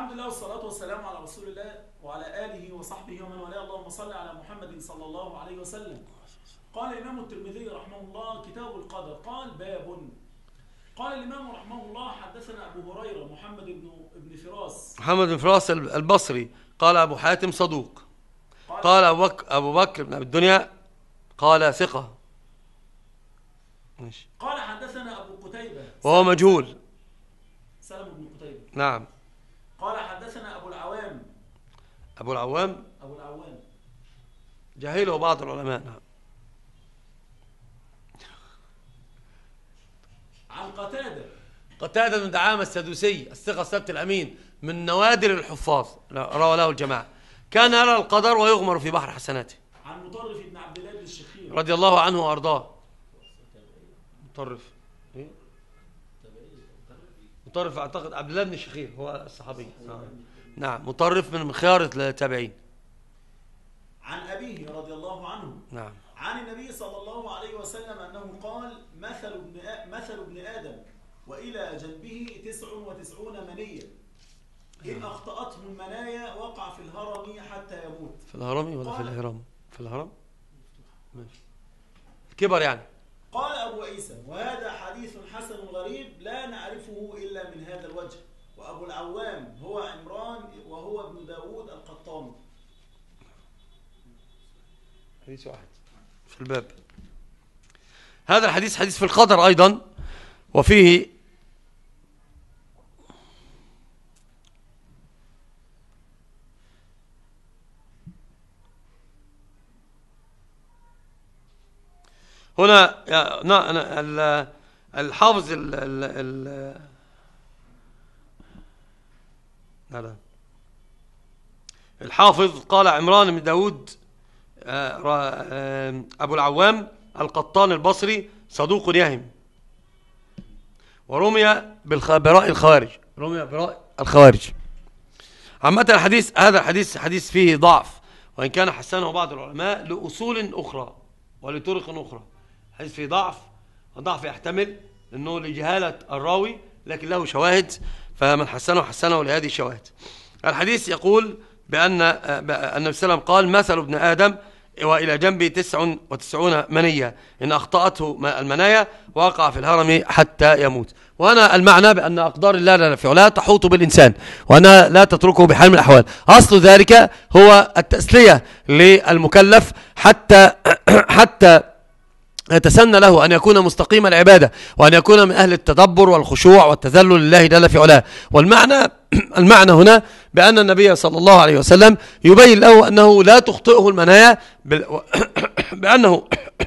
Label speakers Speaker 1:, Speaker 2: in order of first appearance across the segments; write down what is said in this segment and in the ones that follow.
Speaker 1: الحمد لله والصلاة والسلام على رسول الله وعلى آله وصحبه ومن والاه. اللهم صل على محمد صلى الله عليه وسلم. قال الإمام الترمذي رحمه الله كتاب القدر. قال باب. قال الإمام رحمه الله حدثنا أبو هريرة محمد بن فراس
Speaker 2: البصري قال أبو حاتم صدوق. قال أبو بكر بن أبي الدنيا قال ثقة.
Speaker 1: قال حدثنا أبو قتيبة
Speaker 2: وهو مجهول
Speaker 1: سلم بن قتيبة.
Speaker 2: نعم.
Speaker 1: قال حدثنا أبو العوام
Speaker 2: جاهله بعض العلماء. نعم.
Speaker 1: عن
Speaker 2: قتادة بن دعامة السدوسي الثقة الثبت الأمين من نوادر الحفاظ روى له الجماعة. كان يرى القدر ويغمر في بحر حسناته.
Speaker 1: عن مطرف بن عبد الله بن الشخير
Speaker 2: رضي الله عنه وأرضاه. مطرف أعتقد عبد الله بن الشخير هو الصحابي. نعم. مطرف من خيار التابعين.
Speaker 1: عن أبيه رضي الله عنه.
Speaker 2: نعم.
Speaker 1: عن النبي صلى الله عليه وسلم أنه قال مثل ابن آدم وإلى جنبه 99 منية إن أخطأته المنايا وقع في الهرم حتى يموت.
Speaker 2: في الهرم ولا في الهرم؟ في الهرم ماشي. الكبر يعني.
Speaker 1: قال أبو عيسى وهذا حديث حسن غريب لا نعرفه إلا من هذا الوجه. وأبو العوام هو عمران وهو ابن داود القطامي.
Speaker 2: حديث واحد في الباب. هذا الحديث حديث في القدر أيضا، وفيه هنا الحافظ الحافظ قال عمران بن داود أبو العوام القطان البصري صدوق يهم، ورمي براء الخوارج. عامة هذا الحديث حديث فيه ضعف، وإن كان حسنه بعض العلماء لأصول أخرى ولطرق أخرى. حديث فيه ضعف، والضعف يحتمل أنه لجهالة الراوي، لكن له شواهد، فمن حسنه لهذه الشواهد. الحديث يقول بأن النبي صلى الله عليه وسلم قال مثل ابن آدم وإلى جنبه 99 منية إن أخطأته المنايا وقع في الهرم حتى يموت. وأنا المعنى بأن أقدار الله جل في علاه تحوط بالإنسان، وأنها لا تتركه بحال من الأحوال. أصل ذلك هو التسلية للمكلف حتى يتسنى له أن يكون مستقيم العبادة، وأن يكون من أهل التدبر والخشوع والتذلل لله جل في علاه. المعنى هنا بأن النبي صلى الله عليه وسلم يبين له أنه لا تخطئه المنايا، بأنه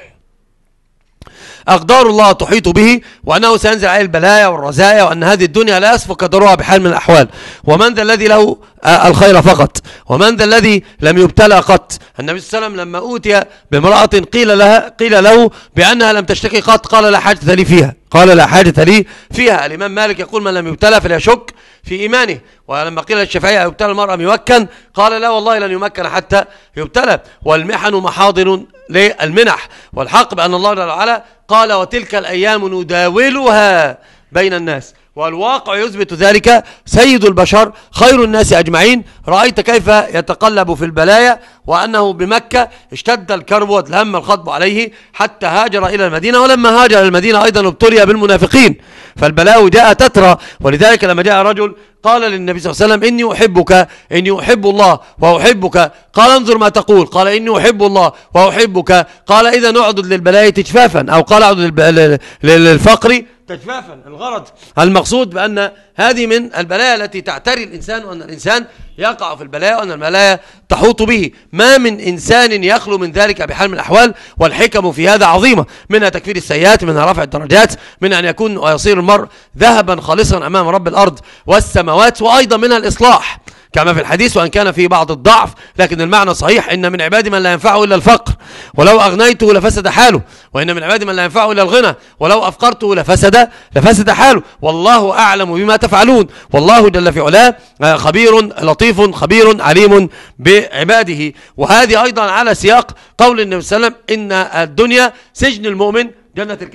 Speaker 2: أقدار الله تحيط به، وأنه سينزل عليه البلايا والرزايا، وأن هذه الدنيا لا يسفك قدرها بحال من الأحوال. ومن ذا الذي له الخير فقط، ومن ذا الذي لم يبتلى قط. النبي صلى الله عليه وسلم لما أوتي بامرأة قيل له بأنها لم تشتكي قط قال لا حاجة لي فيها. الإمام مالك يقول من لم يبتلى فليشك في إيمانه. ولما قيل للشافعي يبتلى المرأة ممكن قال لا والله لن يمكن حتى يبتلى. والمحن محاضر للمنح. والحق بأن الله جل وعلا قال وتلك الأيام نداولها بين الناس، والواقع يثبت ذلك. سيد البشر خير الناس أجمعين رأيت كيف يتقلب في البلايا، وأنه بمكة اشتد الكرب والهم الخطب عليه حتى هاجر إلى المدينة، ولما هاجر إلى المدينة أيضا ابتلي بالمنافقين، فالبلاء جاء تترى. ولذلك لما جاء رجل قال للنبي صلى الله عليه وسلم إني أحب الله وأحبك، قال انظر ما تقول، قال إني أحب الله وأحبك، قال إذا أعدد للبلاء تجفافا، أو قال أعدد للفقر تجفافا. الغرض المقصود بأن هذه من البلايا التي تعتري الإنسان، وأن الإنسان يقع في البلايا، وأن البلايا تحوط به. ما من إنسان يخلو من ذلك بحال من الأحوال. والحكم في هذا عظيمة، منها تكفير السيئات، منها رفع الدرجات، منها أن يكون ويصير المرء ذهبا خالصا أمام رب الأرض والسماوات، وأيضا منها الإصلاح كما في الحديث، وأن كان فيه بعض الضعف، لكن المعنى صحيح. إن من عبادي من لا ينفعه إلا الفقر ولو أغنيته لفسد حاله، وإن من عبادي من لا ينفعه إلا الغنى ولو أفقرته لفسد حاله. والله أعلم بما تفعلون، والله جل في علاه خبير لطيف خبير عليم بعباده. وهذه أيضا على سياق قول النبي صلى الله عليه وسلم إن الدنيا سجن المؤمن جنة الكافر.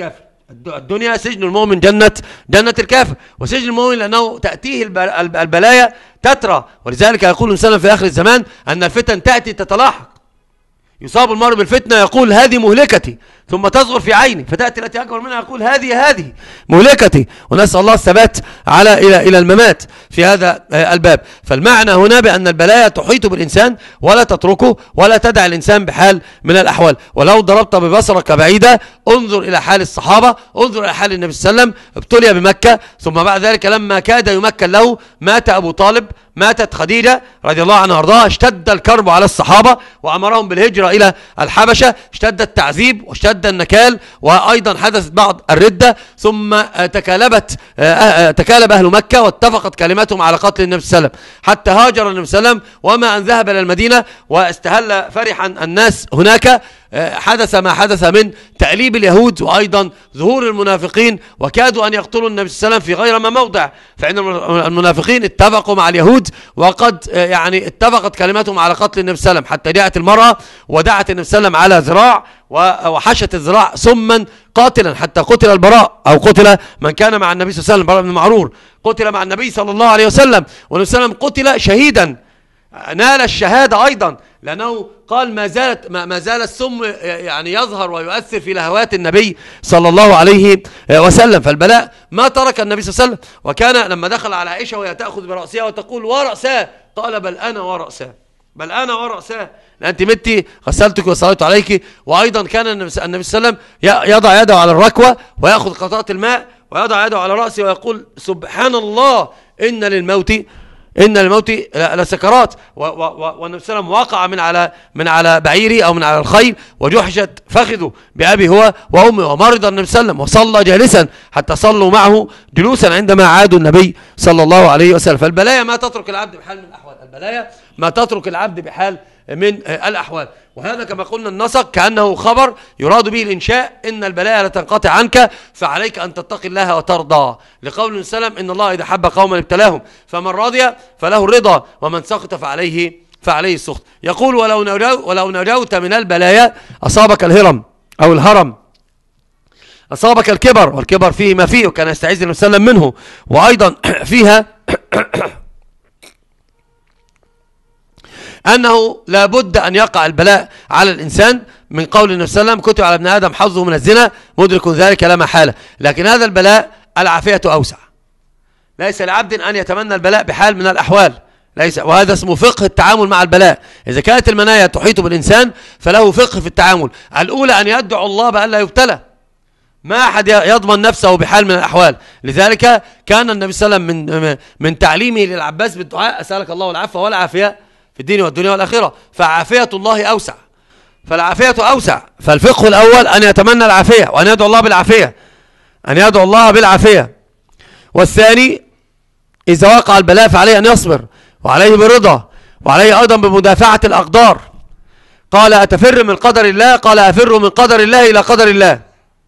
Speaker 2: الدنيا سجن المؤمن جنة الكافر، وسجن المؤمن لأنه تأتيه البلايا تترى، ولذلك يقول الإنسان في آخر الزمان أن الفتن تأتي تتلاحق، يصاب المرء بالفتنة يقول هذه مهلكتي، ثم تصغر في عيني فتأتي التي أكبر منها يقول هذه مهلكتي، ونسأل الله الثبات إلى الممات في هذا الباب. فالمعنى هنا بأن البلايا تحيط بالإنسان ولا تتركه ولا تدع الإنسان بحال من الأحوال. ولو ضربت ببصرك بعيدا انظر إلى حال الصحابة، انظر إلى حال النبي صلى الله عليه وسلم، ابتلي بمكة، ثم بعد ذلك لما كاد يمكن له مات أبو طالب، ماتت خديجة رضي الله عنها وارضاها، اشتد الكرب على الصحابة وأمرهم بالهجرة إلى الحبشة، اشتد التعذيب واشتد النكال، وأيضا حدثت بعض الردة، ثم تكالب أهل مكة واتفقت كلمتهم على قتل النبي صلى الله عليه وسلم، حتى هاجر النبي صلى الله عليه وسلم، وما أن ذهب إلى المدينة واستهل فرحا الناس هناك حدث ما حدث من تأليب اليهود وأيضا ظهور المنافقين، وكادوا أن يقتلوا النبي صلى الله عليه وسلم في غير ما موضع، فإن المنافقين اتفقوا مع اليهود وقد يعني اتفقت كلمتهم على قتل النبي صلى الله عليه وسلم، حتى جاءت المرأة ودعت النبي صلى الله عليه وسلم على ذراع وحشت الذراع سما قاتلا، حتى قتل البراء أو قتل من كان مع النبي صلى الله عليه وسلم، البراء بن معرور قتل مع النبي صلى الله عليه وسلم، والنبي صلى الله عليه وسلم قتل شهيدا نال الشهادة أيضا، لأنه قال ما زال السم يعني يظهر ويؤثر في لهوات النبي صلى الله عليه وسلم. فالبلاء ما ترك النبي صلى الله عليه وسلم، وكان لما دخل على عائشة وهي تأخذ برأسها وتقول ورأسها، قال بل أنا ورأسها لأنت متي غسلتك وصليت عليك. وأيضا كان النبي صلى الله عليه وسلم يضع يده على الركوة ويأخذ قطرة الماء ويضع يده على رأسه ويقول سبحان الله إن للموت لسكرات، والنبي صلى الله عليه وسلم وقع من على بعيره أو من على الخيل وجحشت فخذه بأبي هو وأمي، ومرض النبي صلى الله عليه وسلم وصلى جالسا حتى صلوا معه جلوسا عندما عادوا النبي صلى الله عليه وسلم. فالبلايا ما تترك العبد بحال من الأحوال، البلايا ما تترك العبد بحال من الأحوال. وهذا كما قلنا النسق كأنه خبر يراد به الإنشاء، إن البلايا لا تنقطع عنك فعليك أن تتقي الله وترضى، لقول النبي صلى الله عليه وسلم إن الله إذا حب قوما ابتلاهم فمن رضي فله الرضا ومن سخط فعليه السخط. يقول ولو نجوت من البلايا أصابك الهرم أو الهرم، أصابك الكبر، والكبر فيه ما فيه، وكان يستعيذ النبي صلى الله عليه وسلم منه. وأيضا فيها أنه لا بد أن يقع البلاء على الإنسان، من قول النبي صلى الله عليه وسلم كتب على ابن آدم حظه من الزنا مدرك ذلك لا محالة. لكن هذا البلاء العافية أوسع، ليس لعبد أن يتمنى البلاء بحال من الأحوال، ليس، وهذا اسمه فقه التعامل مع البلاء. إذا كانت المنايا تحيط بالإنسان فله فقه في التعامل، الأولى أن يدعو الله بألا يبتلى، ما أحد يضمن نفسه بحال من الأحوال. لذلك كان النبي صلى الله عليه وسلم من تعليمه للعباس بالدعاء أسألك الله العفو والعافية في الدين والدنيا والآخرة، فعافية الله أوسع، فالعافية أوسع. فالفقه الأول أن يتمنى العافية وأن يدعو الله بالعافية، والثاني إذا وقع البلاء فعليه أن يصبر وعليه بالرضا وعليه أيضا بمدافعة الأقدار. قال أتفر من قدر الله؟ قال أفر من قدر الله إلى قدر الله،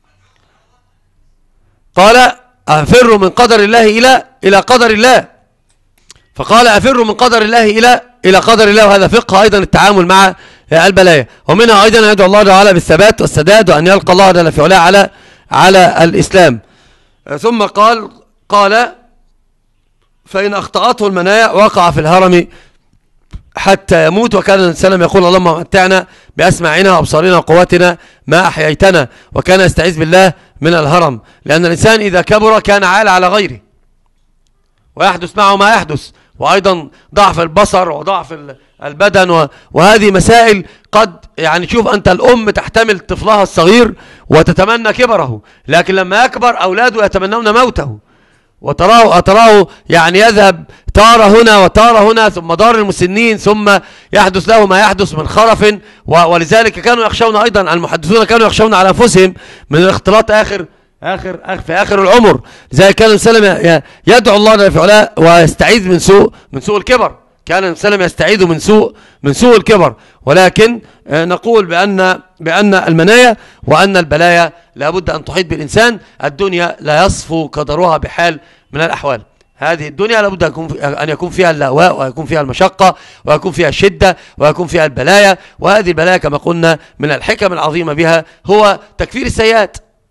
Speaker 2: قال أفر من قدر الله إلى قدر الله، فقال أفر من قدر الله إلى قدر الله. وهذا فقه أيضا التعامل مع البلايا. ومنها أيضا أن يدعو الله تعالى بالثبات والسداد وأن يلقى الله جل في علاه على الإسلام. ثم قال فإن أخطأته المنايا وقع في الهرم حتى يموت. وكان النبي صلى الله عليه وسلم يقول اللهم متعنا بأسماعنا وأبصارنا وقواتنا ما أحييتنا، وكان يستعيذ بالله من الهرم، لأن الإنسان إذا كبر كان عالى على غيره ويحدث معه ما يحدث، وأيضا ضعف البصر وضعف البدن، وهذه مسائل قد يعني شوف أنت الأم تحتمل طفلها الصغير وتتمنى كبره، لكن لما يكبر أولاده يتمنون موته، وتراه يعني يذهب تارة هنا وتارة هنا، ثم دار المسنين، ثم يحدث له ما يحدث من خرف. ولذلك كانوا يخشون أيضا، المحدثون كانوا يخشون على أنفسهم من الاختلاط في آخر العمر. لذلك كان النبي صلى الله عليه وسلم يدعو الله جل في علاه ويستعيذ من سوء الكبر، كان النبي صلى الله عليه وسلم يستعيذ من سوء الكبر. ولكن نقول بأن المنايا وأن البلايا لابد أن تحيط بالإنسان. الدنيا لا يصفو قدرها بحال من الأحوال، هذه الدنيا لابد أن يكون فيها اللهواء، ويكون فيها المشقة، ويكون فيها الشدة، ويكون فيها البلايا. وهذه البلايا كما قلنا من الحكم العظيمة بها هو تكفير السيئات.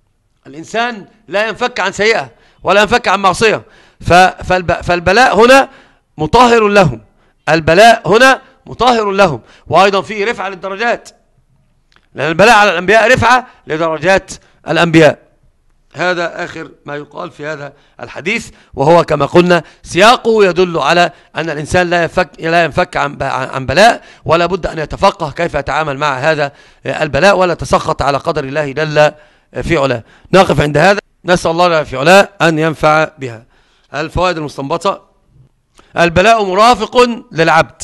Speaker 2: الإنسان لا ينفك عن سيئة ولا ينفك عن معصية. فالبلاء هنا مطهر لهم، البلاء هنا مطهر لهم، وأيضا فيه رفعة للدرجات، لأن البلاء على الأنبياء رفعة لدرجات الأنبياء. هذا آخر ما يقال في هذا الحديث، وهو كما قلنا سياقه يدل على أن الإنسان لا ينفك عن بلاء، ولا بد أن يتفقه كيف يتعامل مع هذا البلاء، ولا تسخط على قدر الله جل في علاه. نقف عند هذا، نسأل الله جل في علاه أن ينفع بها. الفوائد المستنبطة: البلاء مرافق للعبد،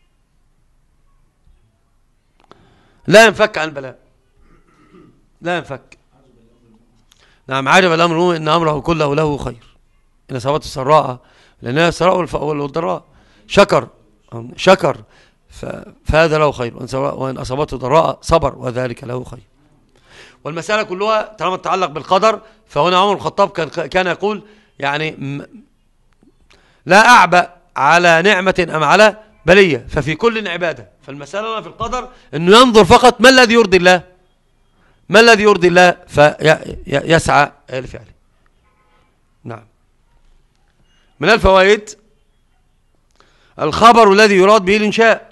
Speaker 2: لا ينفك عن البلاء، لا ينفك. نعم، عجب الأمر إن أمره كله له خير، إن أصابته سراء لأنها سراء والضراء شكر فهذا له خير، وإن أصابته ضراء صبر وذلك له خير. والمسألة كلها طالما تتعلق بالقدر، فهنا عمر الخطاب كان يقول يعني لا أعبأ على نعمة أم على بلية، ففي كل عبادة. فالمسألة في القدر أنه ينظر فقط ما الذي يرضي الله، ما الذي يرضي الله فيسعى لفعله. نعم. من الفوائد: الخبر الذي يراد به الإنشاء،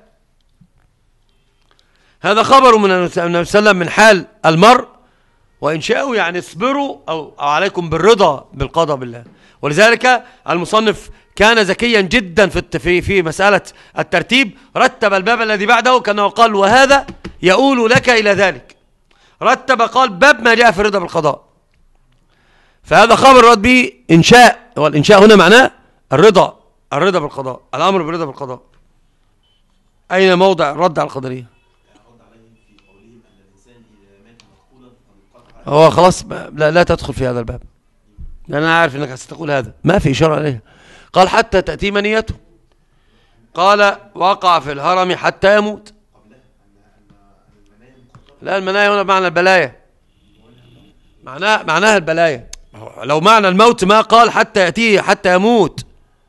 Speaker 2: هذا خبر من النبي صلى الله عليه وسلم من حال المرء وإنشاءه، يعني اصبروا أو عليكم بالرضا بالقضاء بالله. ولذلك المصنف كان ذكيا جدا في مسألة الترتيب، رتب الباب الذي بعده كأنه قال وهذا يؤول لك إلى ذلك، رتب قال باب ما جاء في الرضا بالقضاء. فهذا خبر رد به إنشاء، والإنشاء هنا معناه الرضا بالقضاء، الأمر بالرضا بالقضاء. أين موضع الرد على القدرية؟ هو خلاص لا تدخل في هذا الباب، لأن أنا عارف أنك ستقول هذا، ما في إشارة عليها. قال حتى تأتي منيته، قال وقع في الهرم حتى يموت. لا، المنايا هنا معنى البلايا، معناها البلايا. لو معنى الموت ما قال حتى يأتيه حتى يموت،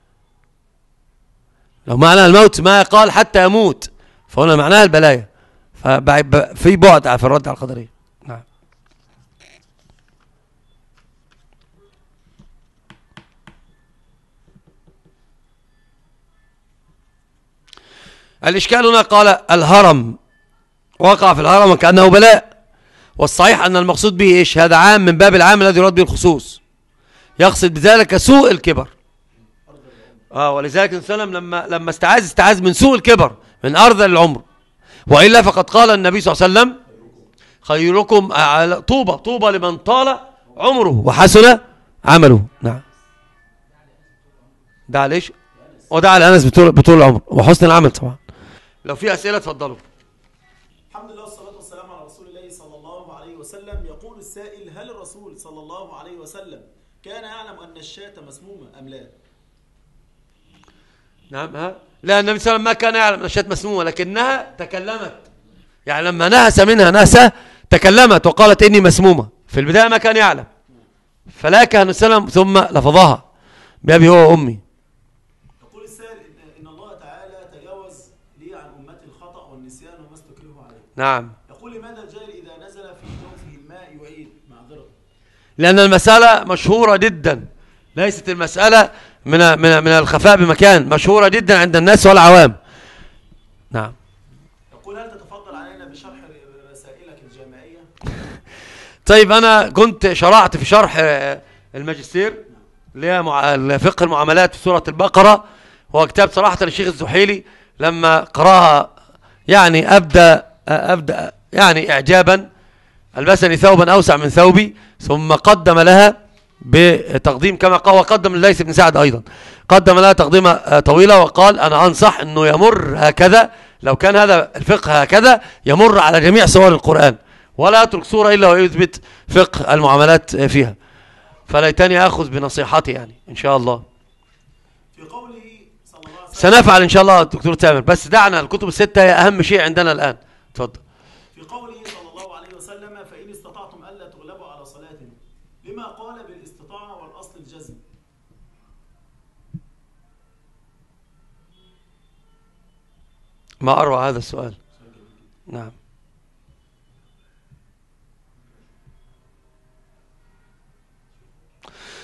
Speaker 2: لو معنى الموت ما قال حتى يموت، فهنا معناها البلايا. في بعد في الرد على القدرية. نعم. الإشكال هنا قال الهرم، وقع في الهرم وكأنه بلاء، والصحيح أن المقصود به إيش؟ هذا عام من باب العام الذي يراد به الخصوص، يقصد بذلك سوء الكبر. ولذلك النبي صلى الله عليه وسلم لما استعاذ من سوء الكبر، من أرذل العمر. وإلا فقد قال النبي صلى الله عليه وسلم خيركم طوبى لمن طال عمره وحسن عمله. نعم. دعا ليش؟ ودعا لأنس بطول العمر وحسن العمل. طبعا لو في أسئلة تفضلوا.
Speaker 1: الحمد لله والصلاة والسلام على رسول الله صلى الله عليه وسلم. يقول السائل: هل الرسول صلى الله عليه وسلم كان يعلم أن الشاة مسمومة أم لا؟
Speaker 2: نعم. لا، النبي صلى الله عليه وسلم ما كان يعلم أن الشاة مسمومة، لكنها تكلمت، يعني لما نهس منها نهسة تكلمت وقالت إني مسمومة. في البداية ما كان يعلم، فلاكها النبي صلى الله عليه وسلم ثم لفظها بأبي هو وأمي.
Speaker 1: يقول السائل: إن الله تعالى تجاوز لي عن أمتي الخطأ والنسيان وما استكره عليه.
Speaker 2: نعم.
Speaker 1: يقول: لماذا الجاهل إذا نزل في جوفه الماء يعيد معذرة؟
Speaker 2: لأن المسألة مشهورة جدا، ليست المسألة من الخفاء بمكان، مشهورة جدا عند الناس والعوام. نعم.
Speaker 1: يقول: هل تتفضل علينا بشرح رسائلك الجامعية؟
Speaker 2: طيب، أنا كنت شرعت في شرح الماجستير اللي هي فقه المعاملات في سورة البقرة، هو كتاب صراحة للشيخ الزحيلي، لما قراها يعني أبدأ يعني إعجابا، ألبسني ثوبا أوسع من ثوبي، ثم قدم لها بتقديم كما قال، وقدم لليث بن سعد أيضا، قدم لها تقديمة طويلة، وقال أنا أنصح أنه يمر هكذا، لو كان هذا الفقه هكذا يمر على جميع سور القرآن، ولا يترك سورة إلا ويثبت فقه المعاملات فيها. فليتني أخذ بنصيحتي يعني إن شاء الله.
Speaker 1: في قوله صلى الله عليه وسلم
Speaker 2: سنفعل إن شاء الله دكتور تامر، بس دعنا الكتب الستة هي أهم شيء عندنا الآن. تفضل.
Speaker 1: في قوله صلى الله عليه وسلم: فإن استطعتم ألا تغلبوا على صلاة، لما قال بالاستطاعة والأصل الجزم؟
Speaker 2: ما أروع هذا السؤال. نعم.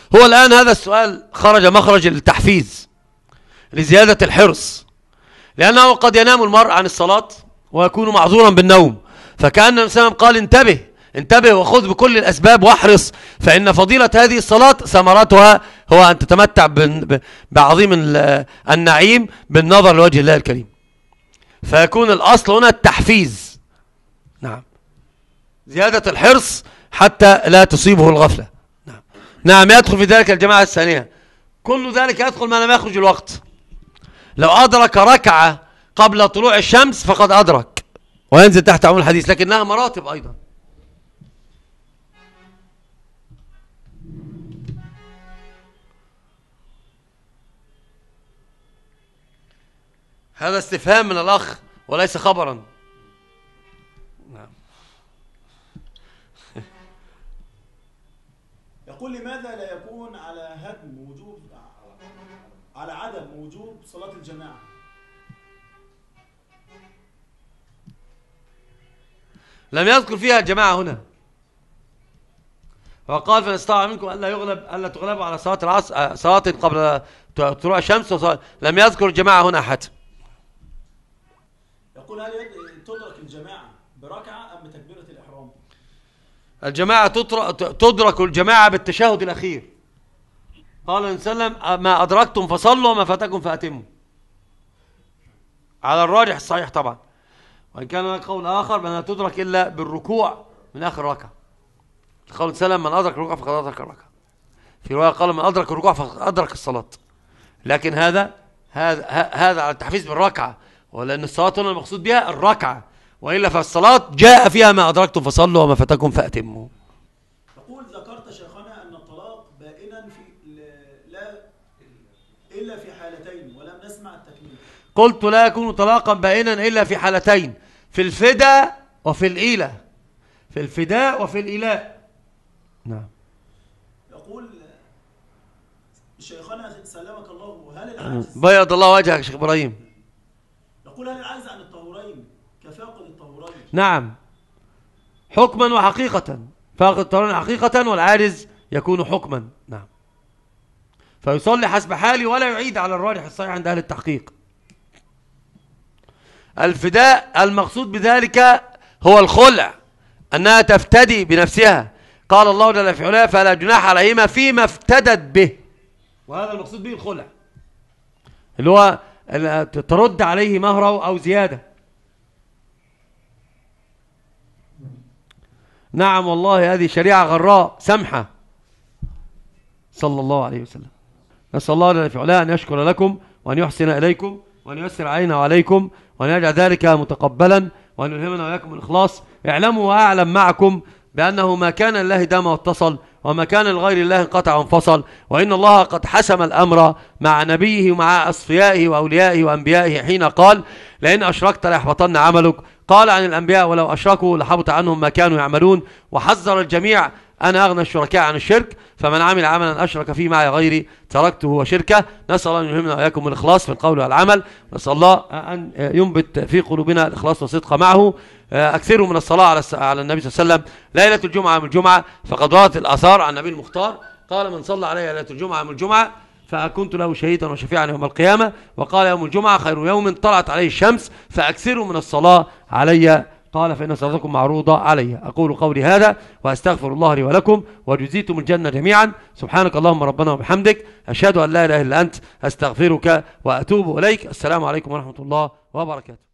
Speaker 2: هو الآن هذا السؤال خرج مخرج التحفيز لزيادة الحرص، لأنه قد ينام المرء عن الصلاة ويكون معذورا بالنوم، فكأن النبي صلى الله عليه وسلم قال انتبه وخذ بكل الأسباب واحرص، فإن فضيلة هذه الصلاة ثمرتها هو أن تتمتع بعظيم النعيم بالنظر لوجه الله الكريم. فيكون الأصل هنا التحفيز، نعم، زيادة الحرص حتى لا تصيبه الغفلة. نعم، يدخل في ذلك الجماعة الثانية. كل ذلك يدخل ما لم يخرج الوقت. لو أدرك ركعة قبل طلوع الشمس فقد أدرك وينزل تحت عموم الحديث، لكنها مراتب أيضا. هذا استفهام من الأخ وليس خبرا. نعم.
Speaker 1: يقول لماذا لا يكون على عدم وجوب صلاة الجماعة؟
Speaker 2: لم يذكر فيها الجماعة هنا، وقال فإن استطاع منكم ألا تغلبوا على صلاة العصر، صلاة قبل طلوع الشمس، لم يذكر الجماعة هنا أحد.
Speaker 1: يقول هل تدرك الجماعة بركعة أم بتكبيرة الإحرام؟
Speaker 2: الجماعة تدرك الجماعة بالتشهد الأخير. قال النبي صلى الله عليه وسلم ما أدركتم فصلوا وما فاتكم فأتموا، على الراجح الصحيح طبعا، وإن كان هناك قول آخر بأنها تدرك إلا بالركوع من آخر ركعة. قال النبي صلى الله عليه وسلم من أدرك الركوع فقد أدرك الركعة. في رواية قال من أدرك الركوع فقد أدرك الصلاة. لكن هذا على التحفيز بالركعة، ولأن الصلاة هنا المقصود بها الركعة، وإلا فالصلاة جاء فيها ما أدركتم فصلوا وما فاتكم فأتموا.
Speaker 1: يقول ذكرت شيخنا أن الطلاق بائنا إلا في حالتين ولم نسمع التكميل.
Speaker 2: قلت لا يكون طلاقا بائنا إلا في حالتين، في الفداء وفي الإيلة. في الفداء وفي الإيلاء. نعم.
Speaker 1: يقول شيخنا سلمك الله هل العجز
Speaker 2: بيض الله وجهك يا شيخ إبراهيم.
Speaker 1: يقول هل العجز عن الطهورين كفاقد الطهورين؟
Speaker 2: نعم، حكما وحقيقة. فاقد الطهورين حقيقة والعاجز يكون حكما. نعم، فيصلي حسب حاله ولا يعيد على الراجح الصحيح عند أهل التحقيق. الفداء المقصود بذلك هو الخلع، أنها تفتدي بنفسها. قال الله جل في علاه فلا جناح عليهما فيما افتدت به، وهذا المقصود به الخلع، اللي هو ترد عليه مهره أو زيادة. نعم والله هذه شريعة غراء سمحة صلى الله عليه وسلم. نسأل الله جل في علاه أن يشكر لكم وأن يحسن إليكم وأن ييسر علينا وعليكم وأن يجعل ذلك متقبلا وأن يلهمنا وإياكم الإخلاص. اعلموا وأعلم معكم بأنه ما كان لله دام واتصل، وما كان لغير الله انقطع وانفصل، وإن الله قد حسم الأمر مع نبيه ومع أصفيائه وأوليائه وأنبيائه حين قال لئن أشركت ليحبطن عملك. قال عن الأنبياء ولو أشركوا لحبط عنهم ما كانوا يعملون، وحذر الجميع أنا أغنى الشركاء عن الشرك، فمن عمل عملا أشرك فيه معي غيري تركته وشركه. نسأل الله أن يلهمنا وإياكم الإخلاص في القول والعمل، نسأل الله أن ينبت في قلوبنا الإخلاص والصدق معه. أكثروا من الصلاة على النبي صلى الله عليه وسلم ليلة الجمعة من الجمعة، فقد ورد الآثار عن النبي المختار قال من صلى علي ليلة الجمعة من الجمعة فكنت له شهيدا وشفيعا يوم القيامة. وقال يوم الجمعة خير يوم طلعت عليه الشمس، فأكثروا من الصلاة علي قال فإن صلاتكم معروضة علي. أقول قولي هذا وأستغفر الله لي ولكم وجزيتم الجنة جميعا. سبحانك اللهم ربنا وبحمدك أشهد أن لا إله إلا أنت أستغفرك وأتوب إليك. السلام عليكم ورحمة الله وبركاته.